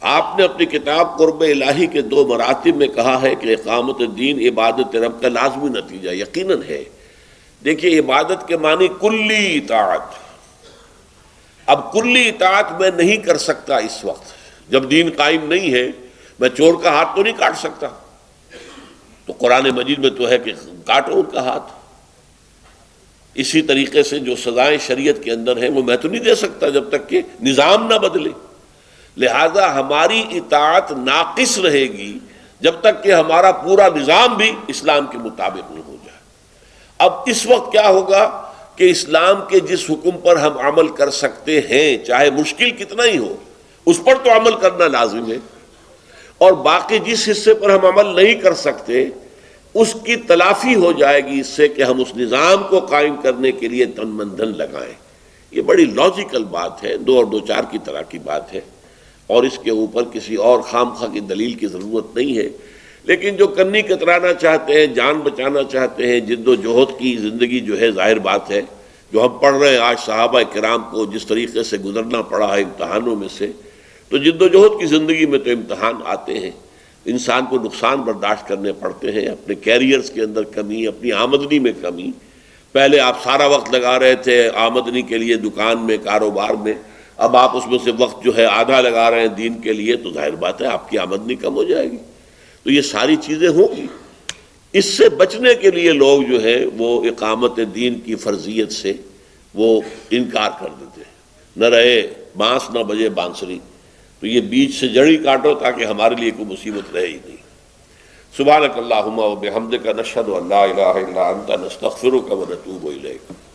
آپ نے اپنی کتاب قرب الہی کے 2 مراتب میں کہا ہے کہ اقامت دین عبادت رب کا لازمی نتیجہ یقیناً ہے۔ دیکھیے عبادت کے معنی کلی اطاعت۔ اب کلی اطاعت میں نہیں کر سکتا اس وقت جب دین قائم نہیں ہے، میں چور کا ہاتھ تو نہیں کاٹ سکتا، تو قرآن مجید میں تو ہے کہ کاٹو ان کا ہاتھ۔ اسی طریقے سے جو سزائیں شریعت کے اندر ہیں وہ میں تو نہیں دے سکتا جب تک کہ نظام نہ بدلے، لہذا ہماری اطاعت ناقص رہے گی جب تک کہ ہمارا پورا نظام بھی اسلام کے مطابق نہ ہو جائے۔ اب اس وقت کیا ہوگا کہ اسلام کے جس حکم پر ہم عمل کر سکتے ہیں، چاہے مشکل کتنا ہی ہو، اس پر تو عمل کرنا لازم ہے، اور باقی جس حصے پر ہم عمل نہیں کر سکتے اس کی تلافی ہو جائے گی اس سے کہ ہم اس نظام کو قائم کرنے کے لیے تن من دھن لگائیں۔ یہ بڑی لاجیکل بات ہے، 2 اور 2 4 کی طرح کی بات ہے، اور اس کے اوپر کسی اور خام خواہ کی دلیل کی ضرورت نہیں ہے۔ لیکن جو کنی کترانا چاہتے ہیں، جان بچانا چاہتے ہیں، جد و جہد کی زندگی جو ہے، ظاہر بات ہے جو ہم پڑھ رہے ہیں آج صحابہ کرام کو جس طریقے سے گزرنا پڑا ہے امتحانوں میں سے، تو جد و جہد کی زندگی میں تو امتحان آتے ہیں، انسان کو نقصان برداشت کرنے پڑتے ہیں، اپنے کیریئرز کے اندر کمی، اپنی آمدنی میں کمی۔ پہلے آپ سارا وقت لگا رہے تھے آمدنی کے لیے دکان میں، کاروبار میں، اب آپ اس میں سے وقت جو ہے آدھا لگا رہے ہیں دین کے لیے، تو ظاہر بات ہے آپ کی آمدنی کم ہو جائے گی۔ تو یہ ساری چیزیں ہوں گی۔ اس سے بچنے کے لیے لوگ جو ہے وہ اقامت دین کی فرضیت سے وہ انکار کر دیتے ہیں، نہ رہے بانس نہ بجے بانسری، تو یہ بیچ سے جڑی کاٹو تاکہ ہمارے لیے کوئی مصیبت رہے ہی نہیں۔ سبحانک اللہم و بحمدک، نشہد ان لا الہ الا انت، نستغفرک و نتوب الیک۔